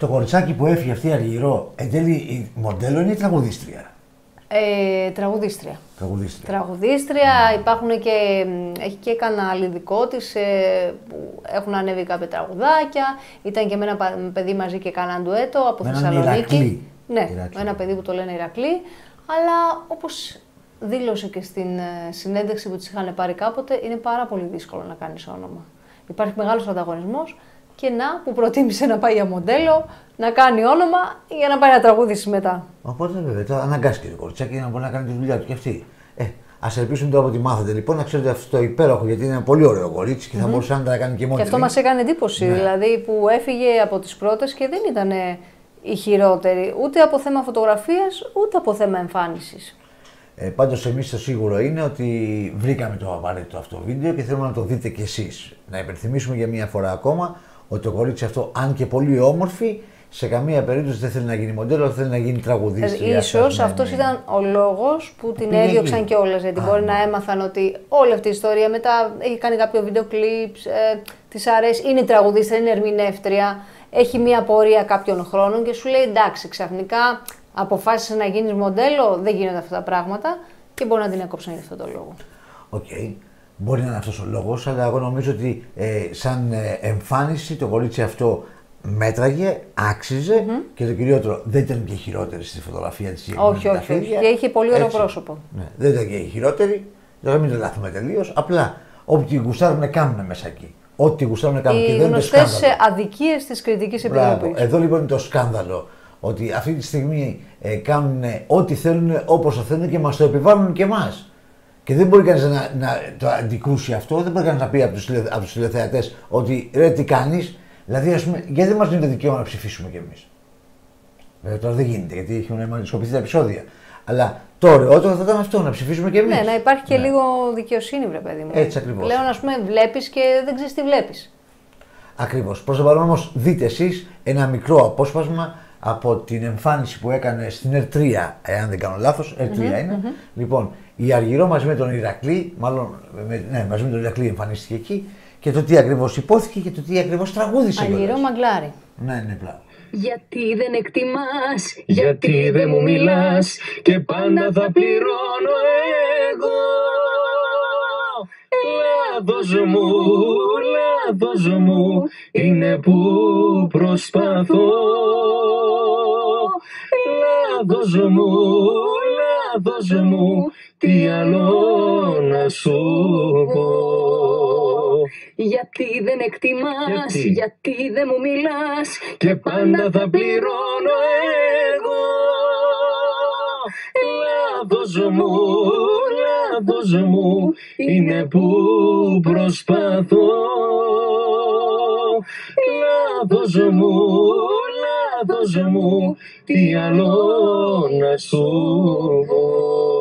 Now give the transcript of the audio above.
Το κοριτσάκι που έφυγε αυτή η Αργυρό, εν τέλει μοντέλο είναι ή τραγουδίστρια? Τραγουδίστρια. Τραγουδίστρια. Υπάρχουν και, έχει και κανάλι δικό της που έχουν ανέβει κάποια τραγουδάκια. Ήταν και με ένα παιδί μαζί και κάναν ντουέτο από Θεσσαλονίκη. Ναι, με ένα παιδί που το λένε Ηρακλή. Αλλά όπως δήλωσε και στην συνέντευξη που της είχαν πάρει κάποτε, είναι πάρα πολύ δύσκολο να κάνεις όνομα. Υπάρχει μεγάλος ανταγωνισμός και που προτίμησε να πάει για μοντέλο, να κάνει όνομα για να πάει να τραγουδήσει μετά. Οπότε βέβαια, το αναγκάστηκε το κοριτσάκι να μπορεί να κάνει τη δουλειά του κι αυτή. Ας ελπίσουμε τώρα ότι μάθατε λοιπόν να ξέρετε αυτό το υπέροχο, γιατί είναι ένα πολύ ωραίο κορίτσι και θα μπορούσε να τα κάνει και μόνη. Και αυτό μας έκανε εντύπωση, δηλαδή που έφυγε από τις πρώτες και δεν ήταν η χειρότερη, ούτε από θέμα φωτογραφίας, ούτε από θέμα εμφάνισης. Πάντως εμείς το σίγουρο είναι ότι βρήκαμε το απαραίτητο αυτό βίντεο και θέλουμε να το δείτε κι εσείς. Να υπενθυμίσουμε για μία φορά ακόμα ότι το κορίτσι αυτό, αν και πολύ όμορφη, σε καμία περίπτωση δεν θέλει να γίνει μοντέλο, θέλει να γίνει τραγουδίστρια. Ίσως αυτός ήταν ο λόγος που την έδιωξαν κιόλας. Γιατί μπορεί να έμαθαν ότι όλη αυτή η ιστορία μετά έχει κάνει κάποιο βίντεο κλιπ, της αρέσει, είναι τραγουδίστρια, είναι ερμηνεύτρια, έχει μία πορεία κάποιων χρόνων και σου λέει εντάξει, ξαφνικά αποφάσισε να γίνεις μοντέλο, δεν γίνονται αυτά τα πράγματα και μπορεί να την έκοψαν για αυτόν τον λόγο. Οκ. Μπορεί να είναι αυτός ο λόγος, αλλά εγώ νομίζω ότι σαν εμφάνιση το κορίτσι αυτό μέτραγε, άξιζε και το κυριότερο δεν ήταν και χειρότερη στη φωτογραφία της. Όχι. Και είχε πολύ ωραίο πρόσωπο. Ναι, δεν ήταν και η χειρότερη, δηλαδή μην το λάθουμε τελείως. Απλά ό,τι τη γουστάρουν να κάνουν μέσα εκεί. Ό,τι γουστάρουν να κάνουν. Και δεν είναι το σκάνδαλο. Οι γνωστές αδικίες της Κριτικής Επιτροπής. Εδώ λοιπόν είναι το σκάνδαλο. Ότι αυτή τη στιγμή κάνουν ό,τι θέλουν, όπως το θέλουν και μας το επιβάλλουν και εμάς. Και δεν μπορεί κανείς να το αντικρούσει αυτό, δεν μπορεί κανείς να πει από τους τηλεθεατές ότι ρε τι κάνεις. Δηλαδή, ας πούμε, γιατί δεν μας δίνει το δικαίωμα να ψηφίσουμε κι εμείς. Βέβαια τώρα δεν γίνεται γιατί έχουν μαγνητοσκοπηθεί τα επεισόδια. Αλλά το ωραιότερο θα ήταν αυτό, να ψηφίσουμε κι εμείς. Ναι, να υπάρχει και λίγο δικαιοσύνη, βρε παιδί μου. Έτσι ακριβώς. Πλέον, ας πούμε, βλέπεις και δεν ξέρεις τι βλέπεις. Ακριβώς. Προς το παρόν όμως, δείτε εσείς ένα μικρό απόσπασμα από την εμφάνιση που έκανε στην R3, εάν δεν κάνω λάθος, R3 είναι. Λοιπόν, η Αργυρό μαζί με τον Ηρακλή, μαζί με τον Ηρακλή εμφανίστηκε εκεί και το τι ακριβώς υπόθηκε και το τι ακριβώς τραγούδισε. Αργυρό Μαγκλάρι. Ναι, πλάω. Γιατί δεν εκτιμάς, γιατί δεν μου μιλάς και πάντα θα πληρώνω εγώ. Λάθος μου είναι που προσπαθώ. Λάθος μου, τι άλλο να σου πω. Γιατί δεν εκτιμάς, γιατί δεν μου μιλάς και πάντα θα πληρώνω εγώ. Λάθος μου είναι που προσπαθώ. Λάθος μου, τι άλλο να σου πω.